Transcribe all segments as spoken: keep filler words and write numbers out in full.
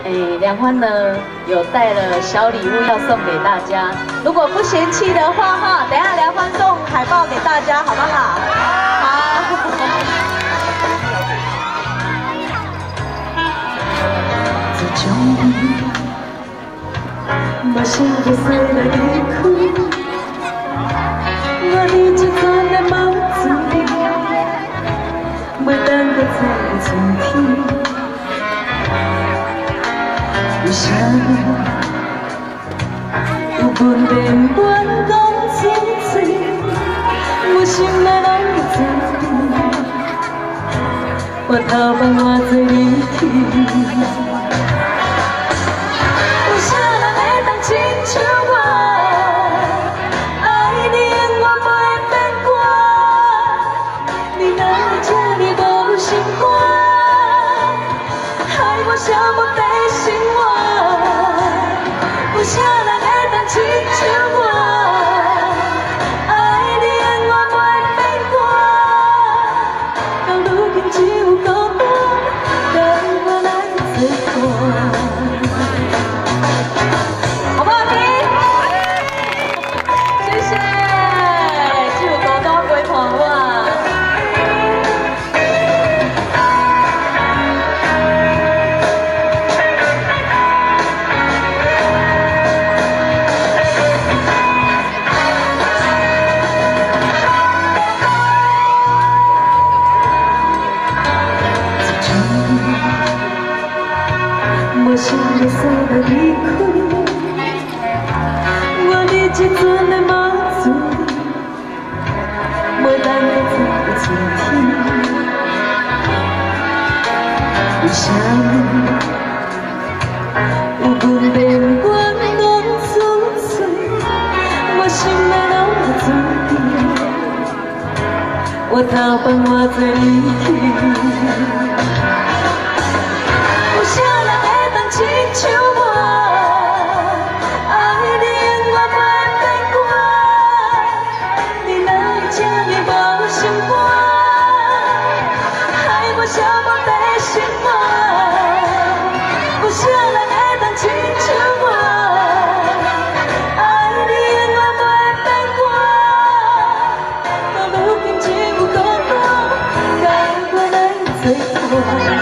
哎，梁欢呢有带了小礼物要送给大家，如果不嫌弃的话哈，等一下梁欢送海报给大家，好不好？好。自从我心就碎了离开，我的这阵的梦子，每当我在春天。 为啥有本连阮讲清楚，我心内拢会知我头放我做你去。有啥人会当亲像我，爱你我袂变卦，你哪会这呢无心肝，害我想要被心话。 有啥人会当亲像我，爱你的我袂变卦，到如今只有孤单，跟我来作伴。好不好听？谢谢，只有孤单袂伴我。 我心就碎了离开，我的这阵的梦子，每当我在春天，为啥有阮连阮拢做碎，我心内拢有注定，我头放我做你去。 亲像我，爱你我袂变卦，你哪会这呢无心肝，害我想要被心肝。有啥人会当亲像我，爱你我袂变卦，到如今只有孤单，跟我来作伴。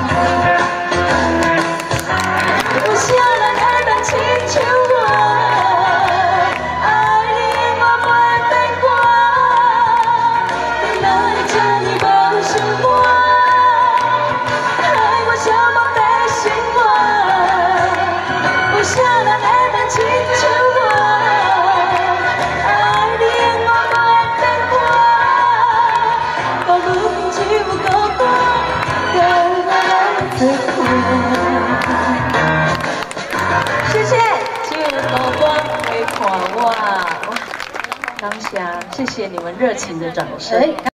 谢谢，只有孤单会看我。哇，当下谢谢你们热情的掌声。